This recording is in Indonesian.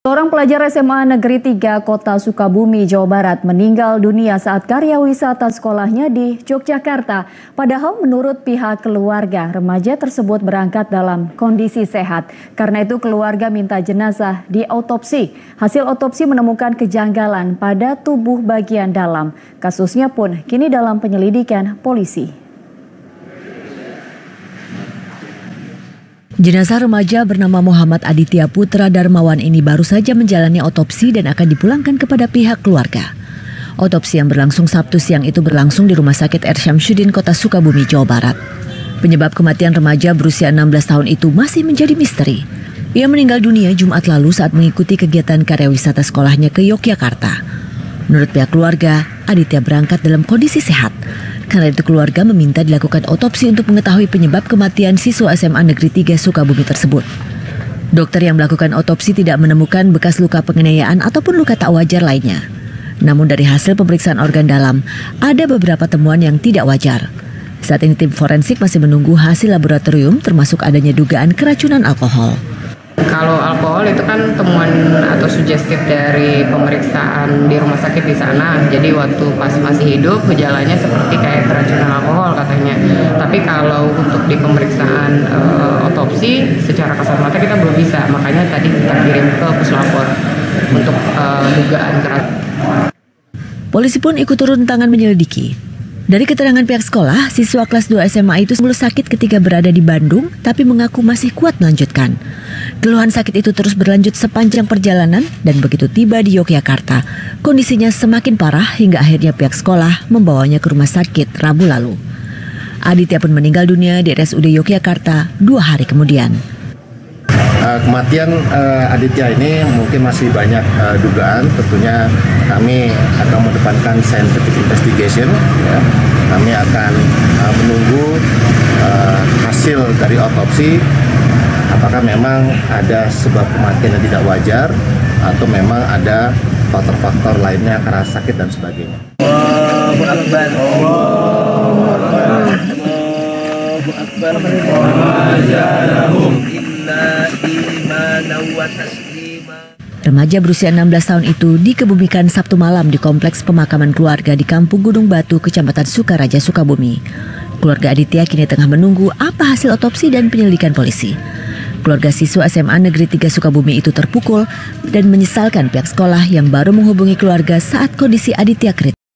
Seorang pelajar SMA Negeri 3 Kota Sukabumi, Jawa Barat meninggal dunia saat karya wisata sekolahnya di Yogyakarta. Padahal menurut pihak keluarga, remaja tersebut berangkat dalam kondisi sehat. Karena itu keluarga minta jenazah diautopsi. Hasil otopsi menemukan kejanggalan pada tubuh bagian dalam. Kasusnya pun kini dalam penyelidikan polisi. Jenazah remaja bernama Muhammad Aditya Putra Darmawan ini baru saja menjalani otopsi dan akan dipulangkan kepada pihak keluarga. Otopsi yang berlangsung Sabtu siang itu berlangsung di Rumah Sakit R. Syamsuddin, Kota Sukabumi, Jawa Barat. Penyebab kematian remaja berusia 16 tahun itu masih menjadi misteri. Ia meninggal dunia Jumat lalu saat mengikuti kegiatan karya wisata sekolahnya ke Yogyakarta. Menurut pihak keluarga, Aditya berangkat dalam kondisi sehat. Karena itu keluarga meminta dilakukan otopsi untuk mengetahui penyebab kematian siswa SMA Negeri 3 Sukabumi tersebut. Dokter yang melakukan otopsi tidak menemukan bekas luka penganiayaan ataupun luka tak wajar lainnya. Namun dari hasil pemeriksaan organ dalam, ada beberapa temuan yang tidak wajar. Saat ini tim forensik masih menunggu hasil laboratorium termasuk adanya dugaan keracunan alkohol. Kalau alkohol itu kan temuan atau sugestif dari pemeriksaan di rumah sakit di sana. Jadi waktu pas masih hidup gejalanya seperti kayak keracunan alkohol katanya. Tapi kalau untuk di pemeriksaan otopsi secara kasat mata kita belum bisa. Makanya tadi kita kirim ke puslapor untuk dugaan keracunan. Polisi pun ikut turun tangan menyelidiki. Dari keterangan pihak sekolah, siswa kelas 2 SMA itu semula sakit ketika berada di Bandung, tapi mengaku masih kuat melanjutkan. Keluhan sakit itu terus berlanjut sepanjang perjalanan dan begitu tiba di Yogyakarta, kondisinya semakin parah hingga akhirnya pihak sekolah membawanya ke rumah sakit Rabu lalu. Aditya pun meninggal dunia di RSUD Yogyakarta 2 hari kemudian. Kematian Aditya ini mungkin masih banyak dugaan. Tentunya kami akan mengedepankan scientific investigation. Ya. Kami akan menunggu hasil dari otopsi. Apakah memang ada sebab kematian yang tidak wajar atau memang ada faktor-faktor lainnya karena sakit dan sebagainya. Allahu Akbar. Allahu Akbar. Remaja berusia 16 tahun itu dikebumikan Sabtu malam di kompleks pemakaman keluarga di Kampung Gunung Batu, Kecamatan Sukaraja, Sukabumi. Keluarga Aditya kini tengah menunggu apa hasil otopsi dan penyelidikan polisi. Keluarga siswa SMA Negeri 3 Sukabumi itu terpukul dan menyesalkan pihak sekolah yang baru menghubungi keluarga saat kondisi Aditya kritis.